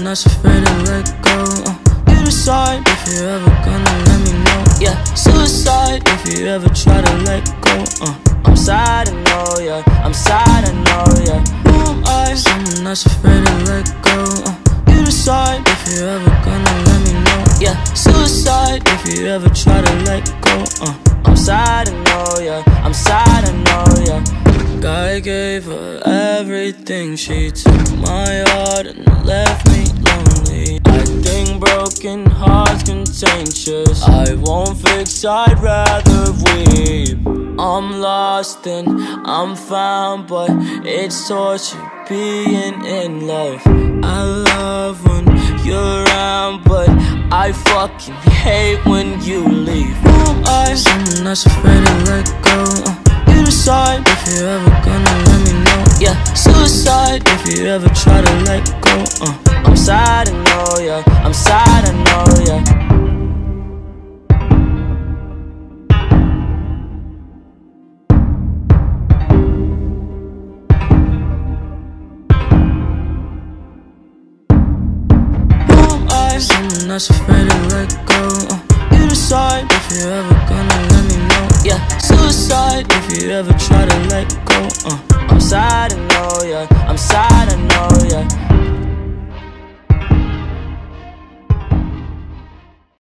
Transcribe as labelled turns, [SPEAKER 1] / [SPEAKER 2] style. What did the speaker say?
[SPEAKER 1] that's afraid to let go. You decide if you're ever gonna let me know. Yeah, suicide if you ever try to let go. I'm sad, I know, yeah. I'm sad, I know, yeah. Who am I? Someone that's afraid to let go. You decide if you're ever gonna let me know. Yeah, suicide if you ever try to let go. I'm sad, I know, yeah. I'm sad, I know, yeah. I gave her everything. She took my heart and left me lonely. I think broken hearts contagious. I won't fix, I'd rather weep. I'm lost and I'm found, but it's torture being in love. I love when you're around, but I fucking hate when you leave. Who am I? Someone that's afraid to let go. You decide if you're ever gonna let me know. Yeah, suicide if you ever try to let go. I'm sad, I know, yeah. I'm sad, I know, yeah. Someone that's afraid to let go. You decide if you're ever gonna let me know. Yeah, suicide if you ever try to let go. I'm sad, I know, yeah. I'm sad, I know, yeah.